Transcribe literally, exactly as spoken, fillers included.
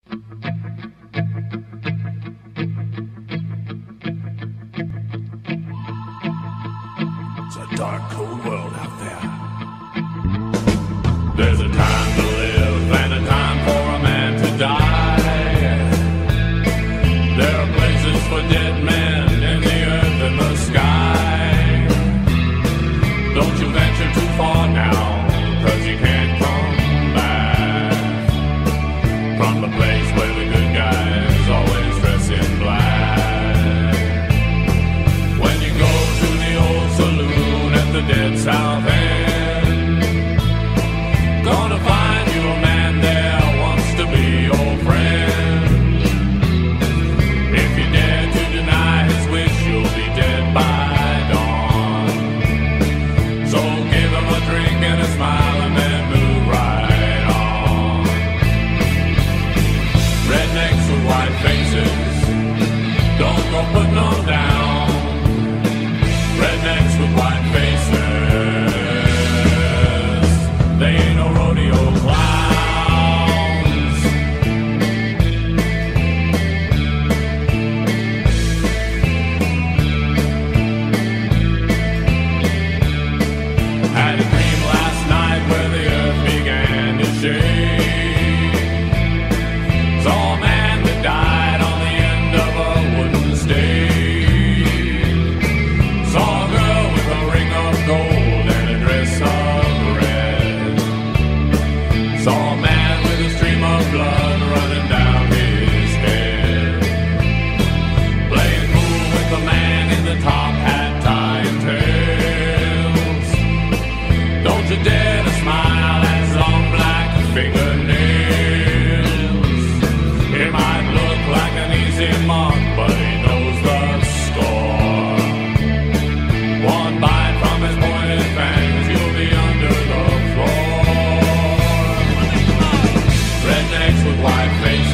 It's a dark, cold world out there. There's a time to live and a time for a man to die. There are places for dead men in the earth and the sky. Don't you venture too far now, 'cause you can't come back from the place where the good guys always dress in black. When you go to the old saloon at the dead South End, gonna find you a man there wants to be your friend. If you dare to deny his wish, you'll be dead by dawn. So give him a drink and a smile and then move right on. Rednecks with white faces, don't go putting them down. Rednecks with white faces, they ain't no rodeo clowns. Had a dream last night where the earth began to shake. Saw a man that died on the end of a wooden stake. Saw a girl with a ring of gold and a dress of red. Saw a man with a stream of blood running down his head. Playing cool with the man in the top hat tying tails. Don't you dare to smile at his long black fingernails. It might look like an easy mark, but he knows the score. One bite from his pointed fangs, you'll be under the floor. Rednecks with white faces,